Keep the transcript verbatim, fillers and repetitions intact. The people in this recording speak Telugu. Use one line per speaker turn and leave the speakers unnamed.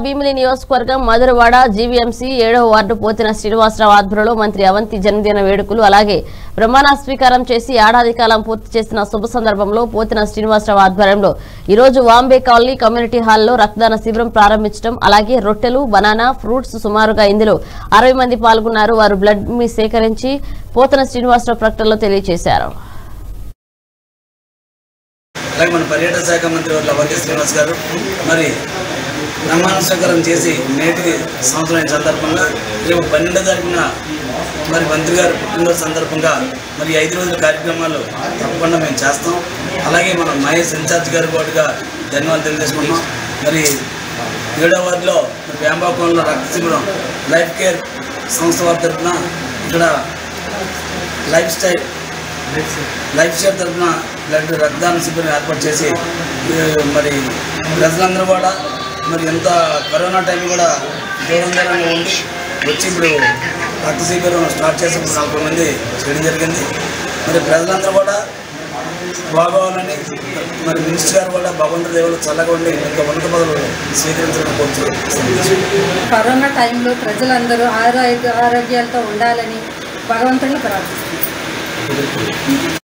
భీమిలి నియోజకవర్గం మధురవాడ జీవీఎంసీ ఏడవ వార్డు పోతిన శ్రీనివాసరావు ఆధ్వర్యంలో మంత్రి అవంతి జన్మదిన వేడుకలు అలాగే ప్రమాణ స్వీకారం చేసి ఏడాది కాలం పూర్తి చేసిన శుభ సందర్భంలో పోతిన శ్రీనివాసరావు ఆధ్వర్యంలో ఈ రోజు వాంబే కాలనీ కమ్యూనిటీ హాల్లో రక్తదాన శిబిరం ప్రారంభించడం అలాగే రొట్టెలు బనానా ఫ్రూట్స్ సుమారుగా ఇందులో అరవై మంది పాల్గొన్నారు. వారు బ్లడ్ మీ సేకరించి పోతిన శ్రీనివాసరావు ప్రకటనలో తెలియజేశారు.
మన పర్యాటక శాఖ మంత్రి వర్ల అవంతి శ్రీనివాస్ గారు మరి ప్రమాణ స్వీకారం చేసి నేటికి సంవత్సరం సందర్భంగా రేపు పన్నెండో తారీఖున మరి మంత్రి గారు పుట్టినరోజు సందర్భంగా మరి ఐదు రోజుల కార్యక్రమాలు తప్పకుండా మేము చేస్తాం. అలాగే మన మహేష్ ఇన్ఛార్జ్ గారు కూడా ధన్యవాదాలు తెలియజేసుకున్నాం. మరి ఏడో వార్డులో వ్యాంబాకంలో రక్త శిబిరం లైఫ్ కేర్ సంస్థ వారి తరఫున ఇక్కడ లైఫ్ స్టైల్ లైఫ్ స్టైల్ తరఫున బ్లడ్ రక్తదాన శిబిరం ఏర్పాటు చేసి మరి ప్రజలందరూ కూడా మరి ఎంత కరోనా టైం కూడా దూరంగా ఉండి వచ్చి ఇప్పుడు రక్త శిబిరం స్టార్ట్ చేసి నలభై మంది చేయడం జరిగింది. మరి ప్రజలందరూ కూడా బాగోవాలని మరి మినిస్టర్ గారు కూడా భగవంతుడి దేవుడు చల్లగా ఉండి ఇంకా ఉన్నత పదవులు స్వీకరించడం కోరుతున్నాను.
కరోనా టైంలో ప్రజలందరూ ఆరోగ్య ఆరోగ్యాలతో ఉండాలని భగవంతుడిని ప్రార్థిస్తున్నాను.